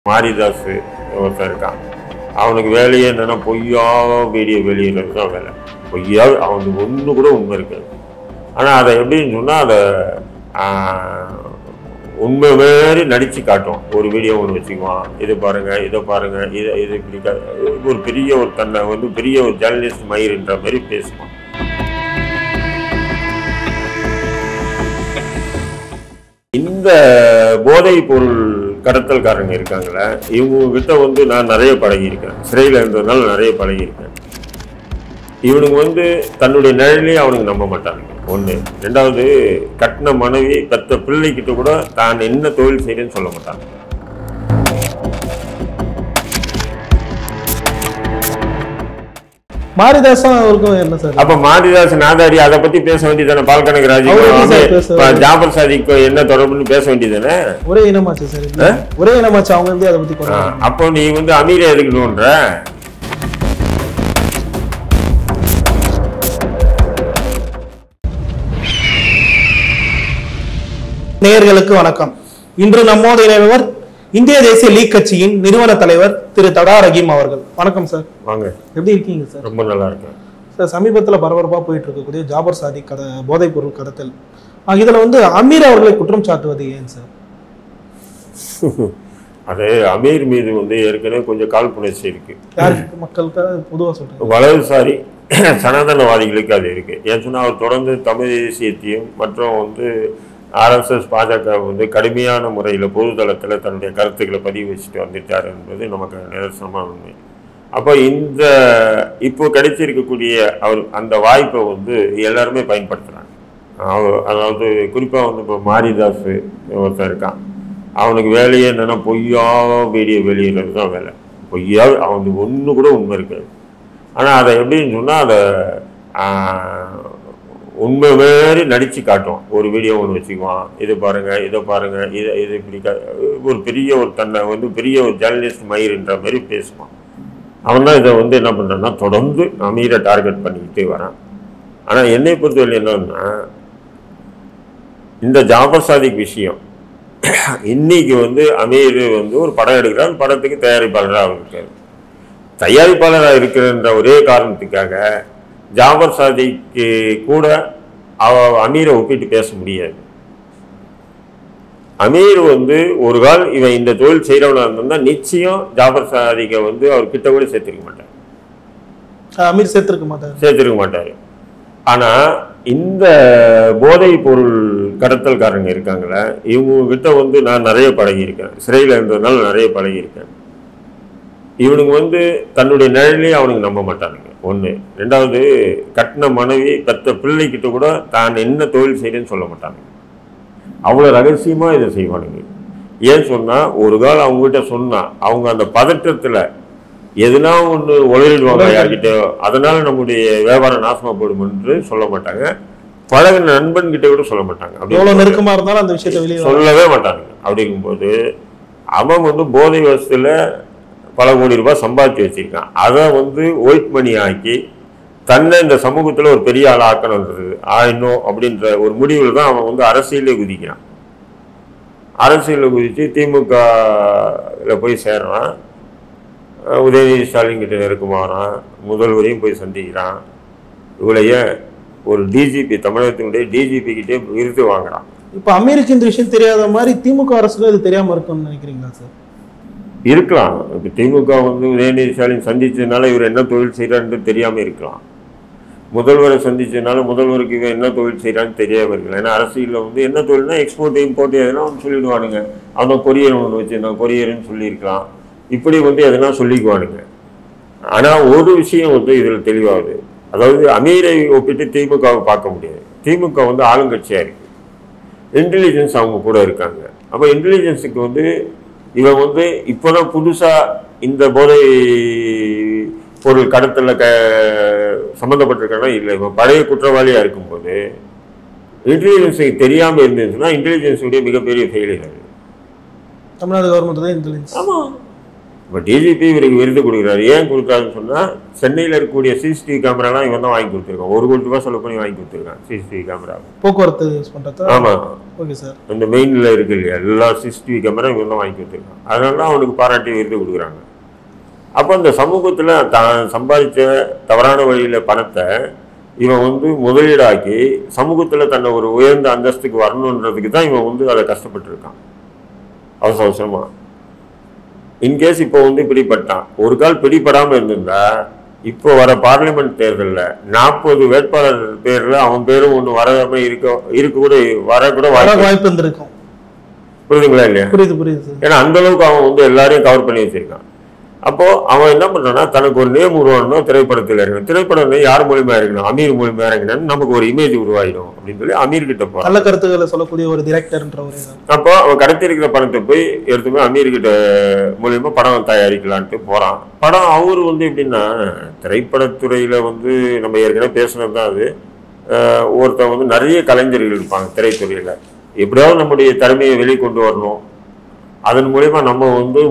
மாரிதாஸ் ஒருத்தன் இருக்கான். அவனுக்கு வேலையே என்னன்னா பொய்யா வீடியோ வெளியிடுறது தான் வேலை. பொய்யா அவனுக்கு ஒன்று கூட உண்மை இருக்காது. ஆனால் அதை எப்படின்னு சொன்னால் அதை உண்மை மாரி நடித்து காட்டும். ஒரு வீடியோ ஒன்று வச்சுக்குவான், இதை பாருங்கள் இதை பாருங்கள் இது இப்படி ஒரு பெரிய ஒரு தன்னை பெரிய ஒரு ஜேர்னலிஸ்ட் மயிர்ன்ற மாதிரி பேசுவான். இந்த போதைப் பொருள் கடத்தல்காரங்க இருக்காங்களே, இவங்க கிட்ட நான் நிறைய பழகியிருக்கேன். சிறையில் இருந்ததுனால நிறைய பழகியிருக்கேன். இவனுங்க தன்னுடைய நிழலையே அவனுக்கு நம்ப மாட்டானுங்க. ஒன்று. ரெண்டாவது, கட்டின மனைவி பெற்ற பிள்ளைகிட்ட கூட தான் என்ன தொழில் செய்யறேன்னு சொல்ல மாட்டாங்க. மாரிதாசம் அவருக்கும் என்ன சார்? அப்ப மாரிதாஸ் நாதாரி அதை பத்தி பேச வேண்டியதானே? பால்கனக ராஜ் ஜாஃபர் சாதிக் என்ன தொடர்புன்னு பேச வேண்டியதானே? ஒரே இனமாச்சு சார், ஒரே இனமாச்சு. அவங்க அதை பத்தி அப்போ நீ அமீரை எதுக்கணும்ன்ற? நேயர்களுக்கு வணக்கம். இன்று நம்மோடு இணைவர் இந்திய தேசிய லீக் கட்சியின் நிறுவன தலைவர் திரு தடா ரஹீம் அவர்கள். வணக்கம் சார். வாங்க. எப்படி இருக்கீங்க சார்? ரொம்ப நல்லா இருக்கேன் சார். சமீபத்தில் பரபரப்பாக போயிட்டு இருக்கக்கூடிய ஜாபர் சாதிக் போதைப் பொருள் கடத்தல், இதுல அமீர் அவர்களை குற்றம் சாட்டுவது ஏன் சார்? அது அமீர் மீது ஏற்கனவே கொஞ்சம் காழ்ப்புணர்ச்சி இருக்கு. யாருக்கு? மக்களுக்கு பொதுவாக சொல்றேன். வலதுசாரி சனாதனவாதிகளுக்கு அது இருக்கு. ஏன்னு சொன்னா அவர் தொடர்ந்து தமிழ் தேசியத்தையும் மற்றும் RSS பாஜக கடுமையான முறையில் பொதுதளத்தில் தன்னுடைய கருத்துக்களை பதிவு வச்சுட்டு வந்துட்டார் என்பது நமக்கு நிதர்சனமான உண்மை. அப்போ இப்போ கிடைச்சிருக்கக்கூடிய அவர் அந்த வாய்ப்பை எல்லாருமே பயன்படுத்துகிறாங்க. அதாவது குறிப்பாக இப்போ மாரிதாஸ் ஒருத்தன் இருக்கான். அவனுக்கு வேலையே என்னென்னா பொய்யா வீடியோ வெளியிடுறது தான் வேலை. பொய்யா அவனுக்கு ஒன்று கூட உண்மை இருக்காது. ஆனால் அதை எப்படின்னு சொன்னால் அதை உண்மை மாரி நடித்து காட்டும். ஒரு வீடியோ ஒன்று வச்சுக்குவான், இதை பாருங்கள் இதை பாருங்கள் இது இப்படி ஒரு பெரிய ஒரு தன்னை பெரிய ஒரு ஜேர்னலிஸ்ட் மயிர்ன்ற மாதிரி பேசுவான். அவன் தான் இதை என்ன பண்ணுறான்னா தொடர்ந்து அமீரை டார்கெட் பண்ணிக்கிட்டே வரான். ஆனால் என்னை பொறுத்தவரை என்னன்னா, இந்த ஜாஃபர் சாதிக் விஷயம் இன்னைக்கு அமீர் ஒரு படம் எடுக்கிறார். படத்துக்கு தயாரிப்பாளராக இருக்கார். தயாரிப்பாளராக இருக்கிறன்ற ஒரே காரணத்துக்காக ஜாஃபர் சாதிக்கு கூட அமீரை ஒப்பிட்டு பேச முடியாது. அமீர் ஒரு கால் இவன் இந்த தொழில் செய்கிறவனா இருந்தால் நிச்சயம் ஜாஃபர் சாதிக்கை அவர் கிட்ட கூட சேர்த்துருக்க மாட்டார். அமீர் சேர்த்துருக்க மாட்டார். ஆனால் இந்த போதைப் பொருள் கடத்தல்காரங்க இருக்காங்களே, இவங்க கிட்ட நான் நிறைய பழகியிருக்கேன். சிறையில் இருந்ததுனால நிறைய பழகியிருக்கேன். இவனுங்க தன்னுடைய நிழலையே அவனுக்கு நம்ப மாட்டானுங்க. ஒன்று. ரெண்டாவது, கட்டின மனைவி பெற்ற பிள்ளைகிட்ட கூட தான் என்ன தொழில் செய்யறேன்னு சொல்ல மாட்டாங்க. அவ்வளோ ரகசியமாக இதை செய்வானுங்க. ஏன் சொன்னால், ஒரு காலம் அவங்ககிட்ட சொன்னால் அவங்க அந்த பதற்றத்தில் எதுனா ஒன்று உளறிடுவாங்க யார்கிட்ட. அதனால் நம்முடைய வியாபாரம் நாசமாக போடும் என்று சொல்ல மாட்டாங்க. பழகின நண்பன்கிட்ட கூட சொல்ல மாட்டாங்க. அப்படி நெருக்கமாக இருந்தாலும் அந்த விஷயத்தை சொல்லவே மாட்டாங்க. அப்படிங்கும்போது அவன் போதை வசத்தில் பல கோடி ரூபாய் சம்பாதிச்சு வச்சிருக்கான். அதை ஒயிட் மணி ஆக்கி தன்னை இந்த சமூகத்தில் ஒரு பெரிய ஆள் ஆக்கணுன்றது ஆயினும் அப்படின்ற ஒரு முடிவில் தான் அவன் அரசியலே குதிக்கிறான். அரசியலில் குதித்து திமுகவில் போய் சேர்றான். உதயநிதி ஸ்டாலின் கிட்ட நெருக்கமாகறான். முதல்வரையும் போய் சந்திக்கிறான். இவளைய ஒரு டிஜிபி, தமிழகத்தினுடைய டிஜிபி கிட்டே விருது வாங்குறான். இப்போ அமெரிக்க இந்த விஷயம் தெரியாத மாதிரி திமுக அரசுல இது தெரியாமல் இருக்கும்னு நினைக்கிறீங்களா சார்? இருக்கலாம். இப்போ திமுக உதயநிதி ஸ்டாலின் சந்திச்சதுனால இவர் என்ன தொழில் செய்கிறான்னு தெரியாமல் இருக்கலாம். முதல்வரை சந்திச்சதுனால முதல்வருக்கு இவன் என்ன தொழில் செய்கிறான்னு தெரியாமல் இருக்கலாம். ஏன்னா அரசியலில் என்ன தொழில்னா எக்ஸ்போர்ட் இம்போர்ட் எதுனா சொல்லிடுவானுங்க. அவன் கொரியர் ஒன்று வச்சுருந்தான், கொரியர்னு சொல்லியிருக்கலாம். இப்படி எதுனா சொல்லிக்குவானுங்க. ஆனால் ஒரு விஷயம் இதில் தெளிவாகுது. அதாவது அமீரை ஒப்பிட்டு திமுகவை பார்க்க முடியாது. திமுக ஆளுங்கட்சியாக இருக்குது. இன்டெலிஜென்ஸ் அவங்க கூட இருக்காங்க. அப்போ இன்டெலிஜென்ஸுக்கு இவன் இப்போதான் புதுசாக இந்த போதை பொருள் கடத்தலில் சம்மந்தப்பட்டிருக்கானா இல்லை. இவன் பழைய குற்றவாளியாக இருக்கும்போது இன்டெலிஜென்ஸுக்கு தெரியாமல் இருந்துச்சுன்னா இன்டெலிஜென்ஸுடைய மிகப்பெரிய ஃபெயிலியர் அது. தமிழ்நாடு கவர்மெண்ட் தான் இன்டெலிஜென்ஸ். ஆமாம், இப்போ டிஜிபி இவருக்கு விருது கொடுக்குறாரு. ஏன் கொடுக்குறாருன்னு சொன்னால் சென்னையில் இருக்கக்கூடிய சிசிடிவி கேமராலாம் இவன் தான் வாங்கி கொடுத்துருக்கான். 1 கோடி ரூபாய் செலவு பண்ணி வாங்கி கொடுத்துருக்கான் சிசிடிவி கேமரா. போக்குவரத்து யூஸ் பண்ணுறது. ஆமாம். Okay sir. இந்த மெயினில் இருக்கு இல்லையா எல்லா சிசிடிவி கேமரா இவன் தான் வாங்கி கொடுத்துருக்கான். அதனால தான் அவனுக்கு பாராட்டி விருது கொடுக்குறாங்க. அப்போ இந்த சமூகத்தில் தான் சம்பாதிச்ச தவறான வழியில் பணத்தை இவன் வந்து முதலீடாக்கி சமூகத்தில் தன்னை ஒரு உயர்ந்த அந்தஸ்துக்கு வரணுன்றதுக்கு தான் இவன் வந்து அதை கஷ்டப்பட்டுருக்கான் அவசர அவசரமாக. இன்கேஸ் இப்போ வந்து பிடிப்பட்டான், ஒரு கால் பிடிப்படாமல் இருந்திருந்தா இப்போ வர பார்லிமெண்ட் தேர்தலில் 40 வேட்பாளர் பேரில் அவன் பேரும் ஒன்று வராமல் இருக்க கூட வாய்ப்பு இருந்திருக்கும். புரியுதுங்களா இல்லையா? புரியுது. ஏன்னா அந்த அளவுக்கு அவன் வந்து எல்லாரையும் கவர் பண்ணி வச்சிருக்கான். அப்போ அவன் என்ன பண்றான்னா தனக்கு ஒரு நேம் உருவாகணும், திரைப்படத்தில் இருக்கணும். திரைப்படம் யார் மூலியமா இருக்கணும்? அமீர் மூலியமா இருக்கணும்னு நமக்கு ஒரு இமேஜ் உருவாயிடும் அப்படின்னு சொல்லி அமீர் கிட்ட போறான். நல்ல கருத்துக்களை சொல்லக்கூடிய ஒரு டிரெக்டர்ன்ற ஒரு. அப்போ அவன் கடத்தி இருக்கிற படத்தை போய் எடுத்து போய் அமீர் கிட்ட மூலியமா படம் தயாரிக்கலான்ட்டு போறான். படம் அவரு வந்து எப்படின்னா திரைப்படத்துறையில வந்து நம்ம ஏற்கனவே பேசுனது தான் அது. ஒருத்தன் வந்து நிறைய கலைஞர்கள் இருப்பாங்க திரைத்துறையில. எப்படியாவது நம்முடைய திறமையை வெளிக்கொண்டு வரணும், அதன் மூலியமா நம்ம வந்து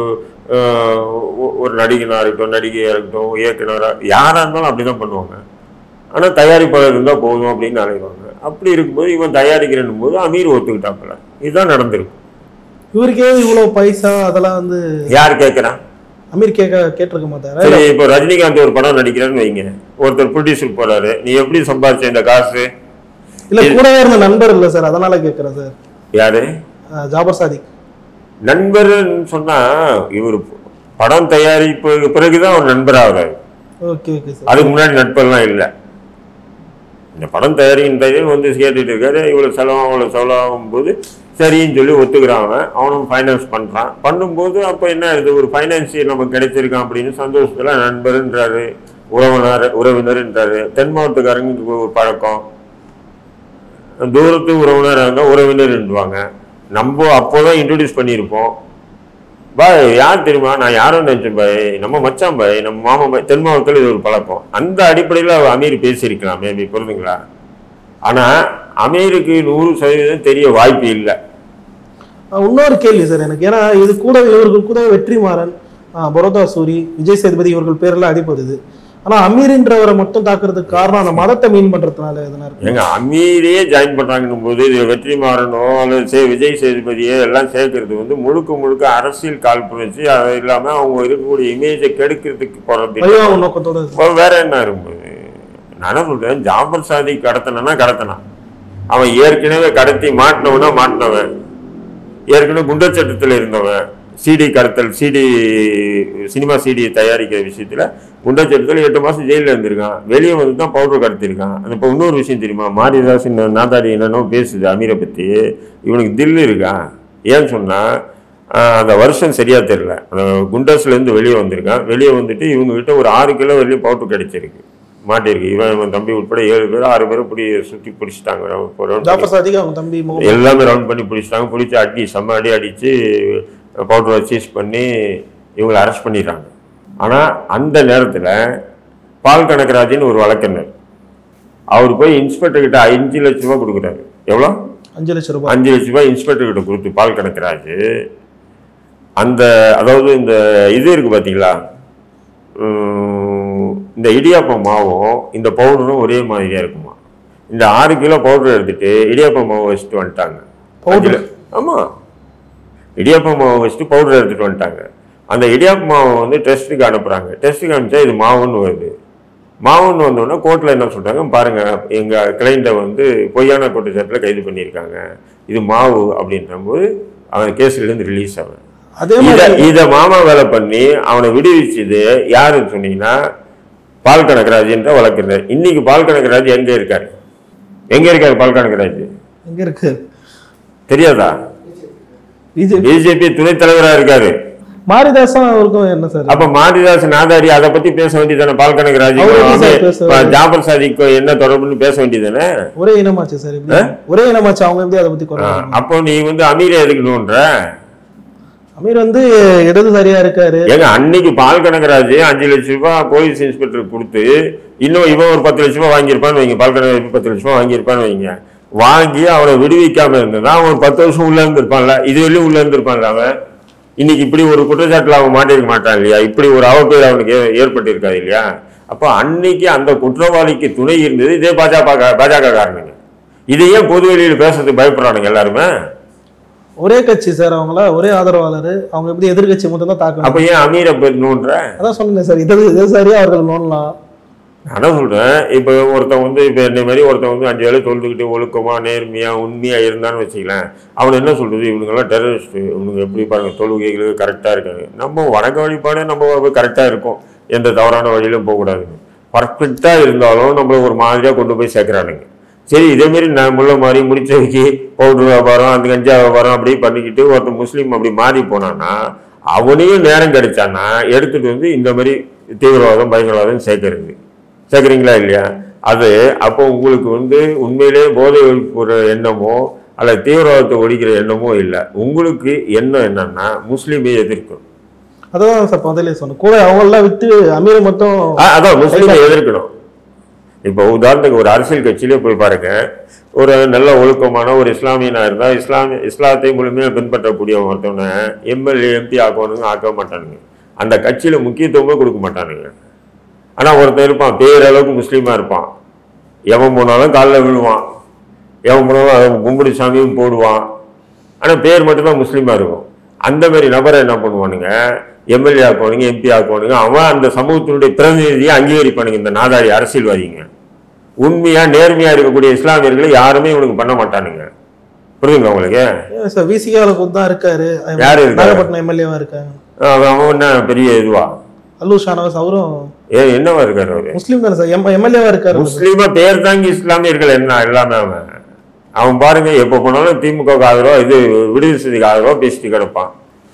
ஒரு நடிகனாக இருக்கட்டும், நடிகையாக இருக்கட்டும், இயக்குனராக யாராக இருந்தாலும் அப்படி தான் பண்ணுவாங்க. ஆனால் தயாரிப்பாளர் இருந்தால் போதும் அப்படின்னு நினைவாங்க. அப்படி இருக்கும்போது இவன் தயாரிக்கிறேன் போது அமீர் ஒத்துக்கிட்டாப்புல. இதுதான் நடந்திருக்கும். இவருக்கே இவ்வளோ பைசா அதெல்லாம் வந்து யார் கேட்குறான்? அமீர் கேட்டிருக்க மாட்டாரு. சரி, இப்போ ரஜினிகாந்த் ஒரு படம் நடிக்கிறேன்னு வைங்க, ஒருத்தர் ப்ரொடியூசர் போறாரு, நீ எப்படி சம்பாதிச்ச இந்த காசு? இல்லை, கூட இருந்த நண்பர் இல்லை சார், அதனால கேட்குறேன் சார். யாரு? ஜாபர் சாதிக். நண்பர்ன்னு சொன்னா இவர் படம் தயாரிப்பு பிறகுதான் ஒரு நண்பராகிறாரு. அதுக்கு முன்னாடி நட்பெல்லாம் இல்லை. இந்த படம் தயாரிக்கின்ற வந்து கேட்டுட்டு இருக்காரு, இவ்வளவு செலவாகும் போது சரின்னு சொல்லி ஒத்துக்கிறாங்க. அவனும் ஃபைனான்ஸ் பண்றான். பண்ணும்போது அப்ப என்ன ஆகுது, ஒரு ஃபைனான்சியர் நமக்கு கிடைச்சிருக்கான் அப்படின்னு சந்தோஷத்துல நண்பர்ன்றாரு, உறவினர்ன்றாரு. தென் மாவட்டக்காரங்களுக்கு ஒரு பழக்கம், தூரத்து உறவினராக இருந்தால் உறவினர்ன்றாங்க. நம்ம அப்போதான் இன்ட்ரோடியூஸ் பண்ணியிருப்போம். பாய் யார் தெரியுமா, நான் யாரும் நினைச்சேன் பாய், நம்ம மச்சான் பாய், நம்ம மாமா பாய். தென் மாவட்டத்தில் இது ஒரு பழக்கம். அந்த அடிப்படையில் அமீர் பேசியிருக்கலாம் மேபி, புரிஞ்சுங்களா? ஆனால் அமீருக்கு 100% தெரிய வாய்ப்பு இல்லை. இன்னொரு கேள்வி சார் எனக்கு, ஏன்னா இது கூட இவர்கள் கூட வெற்றிமாறன், பரோதா சூரி, விஜய் சேதுபதி இவர்கள் பேரெல்லாம் அடிப்படுது. ஆனா அமீர்ன்றவரை மட்டும் தாக்குறதுக்கு காரணம் அந்த மதத்தை மீன் பண்றதுனால எதனா இருக்கு? எங்க அமீரே ஜாயின் பண்றாங்கன்னும் போது வெற்றிமாறனோ அல்லது விஜய் சேதுபதியோ எல்லாம் சேர்க்கறது வந்து முழுக்க அரசியல் காழ்ப்புணர்ச்சி. அது இல்லாம அவங்க இருக்கக்கூடிய இமேஜை கெடுக்கிறதுக்கு போறது நோக்கத்தோட வேற என்ன இருக்கும்போது. நான் சொல்றேன், ஜாஃபர் சாதிக் கடத்தினான். அவன் ஏற்கனவே கடத்தி மாட்டினவன், ஏற்கனவே குண்டர் சட்டத்தில் இருந்தவன், சிடி கடத்தல், சினிமா சிடி தயாரிக்கிற விஷயத்துல குண்டர் சட்டத்தில் 8 மாசம் ஜெயிலில் இருந்திருக்கான். வெளியே வந்து தான் பவுடர் கடத்திருக்கான். அந்த இப்போ இன்னொரு விஷயம் தெரியுமா, மாரிதாஸ் நாதாடி என்னென்னோ பேசுது அமீரை பத்தி. இவனுக்கு தில்லு இருக்கான். ஏன்னு சொன்னா அந்த வருஷம் சரியா தெரியல. அந்த குண்டர்ஸ்லேருந்து வெளியே வந்திருக்கான். வெளியே வந்துட்டு இவங்க கிட்ட ஒரு 6 கிலோ வரையும் பவுடர் கிடைச்சிருக்கு, மாட்டிருக்கு. இவன் தம்பி உட்பட 7 பேர் 6 பேரும் சுற்றி பிடிச்சிட்டாங்க. எல்லாமே ரவுண்ட் பண்ணி பிடிச்சிட்டாங்க. பிடிச்சி செம்ம அடிச்சு பவுடரை சீஸ் பண்ணி இவங்களை அரெஸ்ட் பண்ணிடுறாங்க. ஆனால் அந்த நேரத்தில் பால் கணக்கராஜின்னு ஒரு வழக்கறிஞர், அவர் போய் இன்ஸ்பெக்டர் கிட்ட 5 லட்ச ரூபா கொடுக்குறாரு. எவ்வளோ? 5 லட்ச ரூபாய். 5 லட்ச ரூபாய் இன்ஸ்பெக்டர் கிட்ட கொடுத்து பால் கணக்கராஜ் அந்த, அதாவது இந்த இது இருக்கு பார்த்தீங்களா, இந்த இடியாப்ப மாவும் இந்த பவுடரும் ஒரே மாதிரியா இருக்குமா. இந்த 6 கிலோ பவுடர் எடுத்துட்டு இடியாப்ப மாவை வச்சுட்டு வந்துட்டாங்க. ஆமாம், இடியாப்ப மாவை வச்சுட்டு பவுடர் எடுத்துகிட்டு வந்துட்டாங்க. அந்த இடியாப்ப மாவை வந்து டெஸ்ட்டுக்கு அனுப்புகிறாங்க. டெஸ்ட்டுக்கு அனுப்பிச்சா இது மாவுன்னு வருது. மாவுன்னு வந்தோடனே கோர்ட்டில் என்ன சொல்கிறாங்க, பாருங்கள் எங்கள் கிளைண்ட்டை வந்து பொய்யான குற்றச்சாட்டில் கைது பண்ணியிருக்காங்க, இது மாவு அப்படின்றபோது அவன் கேஸ்லேருந்து ரிலீஸ் ஆகும். இதை மாமா வேலை பண்ணி அவனை விடுவிச்சது யாருன்னு சொன்னீங்கன்னா பால் கணக்கராஜ்ன்ற வழக்கறிஞர். இன்னைக்கு பால் கணக்கராஜ் எங்கே இருக்காரு? பால் கணக்கராஜ் எங்கே இருக்கு தெரியாதா? பிஜேபி துணைத் தலைவராக இருக்காரு. மாரிதாசன் அவருக்கும் என்ன சார்? அப்ப மாரிதாஸ் நாதாரி அதை பத்தி பேச வேண்டியதானே? பால் கணக்கராஜ் ஜாஃபர் சாதிக் என்ன தொடர்புன்னு பேச வேண்டியதானே? ஒரே இனமாச்சு சார், ஒரே இனமாச்சு. அவங்க எப்படி அதை பத்தி? அப்போ நீ வந்து அமீரை எதுக்கணும்ன்ற? அமீர் வந்து இடதுசாரியா இருக்காரு. ஏங்க அன்னைக்கு பால் கணக்கராஜ் 5 லட்ச ரூபாய் போலீஸ் இன்ஸ்பெக்டர் கொடுத்து, இன்னும் இவன் ஒரு 10 லட்ச ரூபாய் வாங்கியிருப்பான்னு வைங்க, பால் கணக்கராஜ் 10 லட்ச ரூபாய் வாங்கியிருப்பான்னு வைங்க. வாங்கி அவனை விடுவிக்காம இருந்ததுதான் அவன் 10 வருஷம் உள்ள இருந்திருப்பான்ல, இது வரையும் உள்ள இருந்திருப்பான்ல அவன். இன்னைக்கு இப்படி ஒரு குற்றச்சாட்டில் அவன் மாட்டிருக்க மாட்டான் இல்லையா, இப்படி ஒரு அவப்பேர் அவனுக்கு ஏற்பட்டிருக்காது இல்லையா. அப்போ அன்னைக்கு அந்த குற்றவாளிக்கு துணை இருந்தது இதே பாஜக காரணங்க. இதையே பொது வெளியில் பேசுறதுக்கு பயப்படுறானுங்க எல்லாருமே. ஒரே கட்சி சார், அவங்கள ஒரே ஆதரவாளர், அவங்க எப்படி எதிர்கட்சி மட்டும் தான் தாக்கணும். அப்ப ஏன் அமீரை நோன்ற? அதான் சொன்னேன் சார், இது சரியா அவர்கள் நோண்டலாம். நான் சொல்றேன், இப்போ ஒருத்தன் வந்து இப்போ என்னை மாதிரி ஒருத்தன் வந்து 5 வேலை தொழுதுகிட்டு ஒழுக்கமா நேர்மையா உண்மையா இருந்தான்னு வச்சுக்கலாம், அவன் என்ன சொல்றது, இவனுங்கெல்லாம் டெரரிஸ்ட், இவனுங்க எப்படி பாருங்க தொழுகைகளுக்கு கரெக்டா இருக்காங்க. நம்ம வணக்க வழிபாடு நம்ம கரெக்டா இருக்கும், எந்த தவறான வழியிலும் போகக்கூடாதுங்க. பர்ஃபெக்டா இருந்தாலும் நம்மள ஒரு மாதிரியா கொண்டு போய் சேர்க்கிறானுங்க. சரி, இதேமாரி நான் முள்ள மாதிரி முடிச்ச வைக்கி பவுடர் வியாபாரம் அந்த கஞ்சா வியாபாரம் அப்படி பண்ணிக்கிட்டு ஒருத்தன் முஸ்லீம் அப்படி மாறி போனான்னா அவனையும் நேரம் கிடைச்சான்னா எடுத்துட்டு வந்து இந்த மாதிரி தீவிரவாதம் பயங்கரவாதம் சேர்க்குறீங்களா இல்லையா. அது அப்போ உங்களுக்கு வந்து உண்மையிலே போதை ஒழிப்புற எண்ணமோ அல்ல தீவிரவாதத்தை ஒழிக்கிற எண்ணமோ இல்லை. உங்களுக்கு எண்ணம் என்னன்னா முஸ்லீமை எதிர்க்கணும். அதான் சார் முதல்ல சொன்னேன், கூட அவங்களெல்லாம் விட்டு அமீர் மட்டும் அதான் முஸ்லீமை எதிர்க்கணும். இப்போ உதாரணத்துக்கு ஒரு அரசியல் கட்சியிலே போய் பாருங்க, ஒரு நல்ல ஒழுக்கமான ஒரு இஸ்லாமியனா இருந்தால் இஸ்லாத்தை முழுமையாக பின்பற்றக்கூடிய ஒருத்தவனை எம்எல்ஏ எம்பி ஆக்க மாட்டானுங்க. அந்த கட்சியில் முக்கியத்துவமே கொடுக்க மாட்டானுங்க. ஆனால் ஒருத்தன் இருப்பான், பேரளவுக்கு முஸ்லீமாக இருப்பான், எவன் போனாலும் காலில் விழுவான், எவன் போனாலும் அவன் கும்பிடி சாமியும் போடுவான், ஆனால் பேர் மட்டும்தான் முஸ்லீமாக இருக்கும். அந்த மாதிரி நபரை என்ன பண்ணுவானுங்க, எம்எல்ஏ ஆக்குவானுங்க, எம்பி ஆக்குவானுங்க. அவன் அந்த சமூகத்தினுடைய பிரதிநிதியை அங்கீகரிப்பானுங்க. இந்த நாதாரி அரசியல்வாதிங்க உண்மையா நேர்மையா இருக்கக்கூடிய இஸ்லாமியர்களை யாருமே இவனுக்கு பண்ண மாட்டானுங்க. புரியுதுங்களா உங்களுக்கு? சார் விசிகாவுக்கு தான் இருக்காரு, யாரு நாகப்பட்டினம் எம்எல்ஏவா இருக்காங்க. அவன் என்ன பெரிய இதுவா? அல்லு ஷானவாஸ் அவரும் என்னவா இருக்காரு? அவரு முஸ்லீம் தானே சார், எம்எல்ஏவா இருக்காரு. முஸ்லீமா பேர் தாங்கி இஸ்லாமியர்கள் என்ன எல்லாமே. அவன் பாருங்க எப்போ போனாலும் திமுக ஆதரவா இது விடுதலை சிறுத்தைக்கு ஆதரவா பேசிட்டு கிடப்பான்.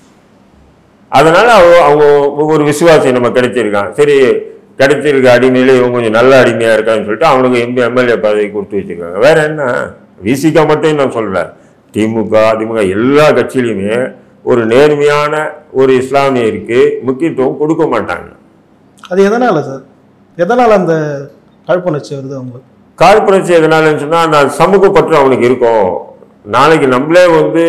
அதனால அவங்க ஒரு விசுவாசம் நம்ம கிடைச்சிருக்கான். சரி, கிடைச்சிருக்க அடிமையில இவங்க கொஞ்சம் நல்ல அடிமையா இருக்கான்னு சொல்லிட்டு அவனுக்கு எம்எல்ஏ பதவி கொடுத்து வச்சிருக்காங்க. வேற என்ன, விசிகா மட்டும் நான் சொல்லல, திமுக அதிமுக எல்லா கட்சியிலுமே ஒரு நேர்மையான ஒரு இஸ்லாமியருக்கு முக்கியத்துவம் கொடுக்க மாட்டாங்க. அது எதனால சார், எதனால அந்த காழ்ப்புணர்ச்சி வருது அவங்களுக்கு? காழ்ப்புணர்ச்சி எதனாலன்னு சொன்னா அந்த சமூக பற்று அவனுக்கு இருக்கும். நாளைக்கு நம்மளே வந்து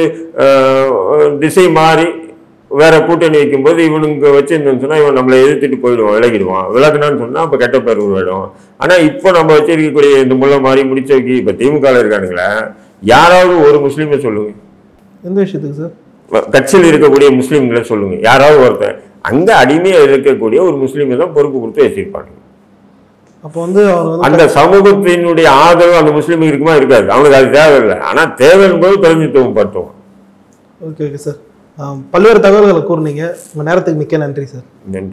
திசை மாறி வேற கூட்டணி வைக்கும்போது இவனுங்க வச்சிருந்தோம்னு சொன்னா இவன் நம்மளை எதிர்த்துட்டு போயிடுவான், விலகிடுவான். விலகுனான்னு சொன்னா அப்ப கெட்ட பேர் உருவாயிடும். ஆனா இப்போ நம்ம வச்சிருக்கக்கூடிய இந்த முள்ள மாதிரி முடிச்ச வைக்கி இப்ப திமுக இருக்கானுங்களே, யாராவது ஒரு முஸ்லீமை சொல்லுங்க. எந்த விஷயத்துக்கு சார்? கட்சியில் இருக்கக்கூடிய முஸ்லீம்களை சொல்லுங்க, யாராவது ஒருத்தன் அங்க அடிமையா இருக்கக்கூடிய ஒரு முஸ்லீமை தான் பொறுப்பு கொடுத்து வச்சிருப்பாங்க. அப்போ வந்து அந்த சமூகத்தினுடைய ஆதரவு அந்த முஸ்லீமுக்கு இருக்குமா இருக்காது, அவனுக்கு அது தேவையில்லை. ஆனா தேவையின் போது பிரதிநிதித்துவம் படுத்துவோம். ஓகே ஓகே சார், பல்வேறு தகவல்களை கூறுனீங்க. உங்க நேரத்துக்கு மிக்க நன்றி சார். நன்றி.